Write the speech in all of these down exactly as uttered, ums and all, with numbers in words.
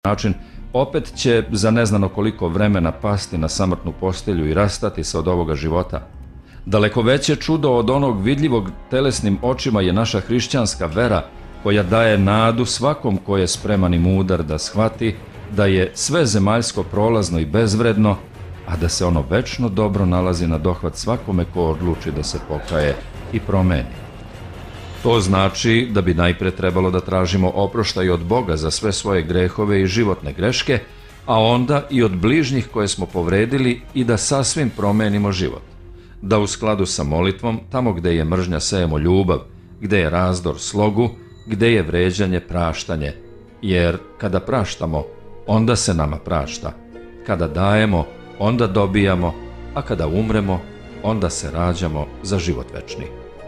način, opet će za neznano koliko vremena pasti na samrtnu postelju i rastati se od ovoga života. Daleko veće čudo od onog vidljivog telesnim očima je naša hrišćanska vera, koja daje nadu svakom ko je spreman i mudar da shvati da je sve zemaljsko prolazno i bezvredno, a da se ono večno dobro nalazi na dohvat svakome ko odluči da se pokaje i promeni. To znači da bi najpre trebalo da tražimo oproštaj od Boga za sve svoje grehove i životne greške, a onda i od bližnjih koje smo povredili i da sasvim promenimo život. Da u skladu sa molitvom, tamo gde je mržnja sejemo ljubav, gde je razdor slogu, gde je vređanje praštanje, jer kada praštamo, onda se nama prašta. Kada dajemo, onda dobijamo, a kada umremo, onda se rađamo za život večni.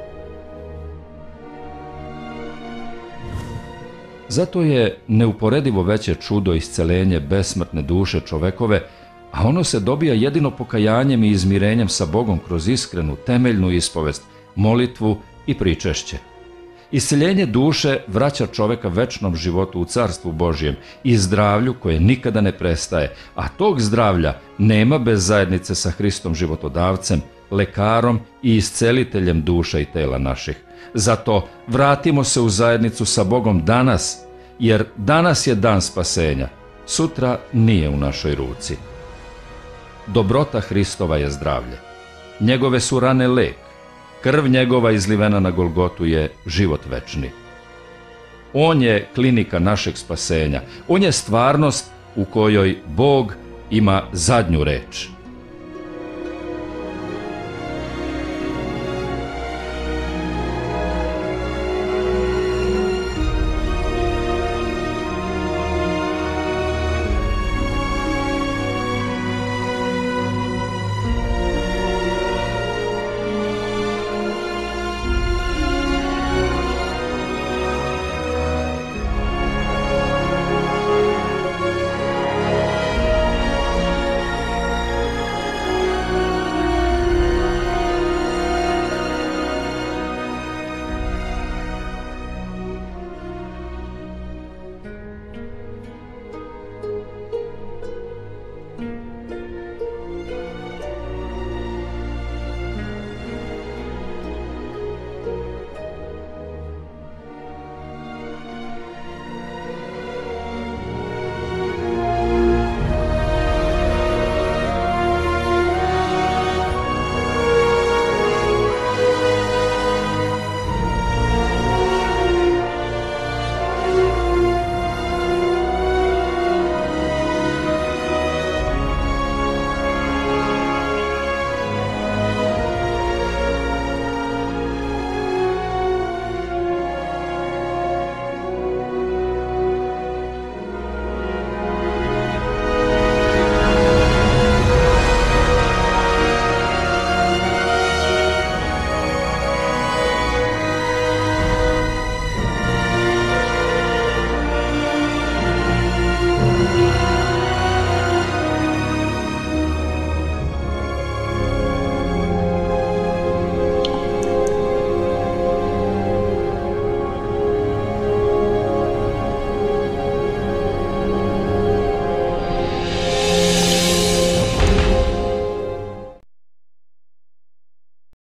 Zato je neuporedivo veće čudo isceljenje besmrtne duše čovekove, a ono se dobija jedino pokajanjem i izmirenjem sa Bogom kroz iskrenu, temeljnu ispovest, molitvu i pričešće. Isceljenje duše vraća čoveka večnom životu u Carstvu Božjem i zdravlju koje nikada ne prestaje, a tog zdravlja nema bez zajednice sa Hristom životodavcem, lekarom i isceliteljem duša i tela naših. Zato vratimo se u zajednicu sa Bogom danas, jer danas je dan spasenja, sutra nije u našoj ruci. Dobrota Hristova je zdravlje. Njegove su rane lek. Krv njegova izlivena na Golgotu je život večni. On je klinika našeg spasenja. On je stvarnost u kojoj Bog ima zadnju reč.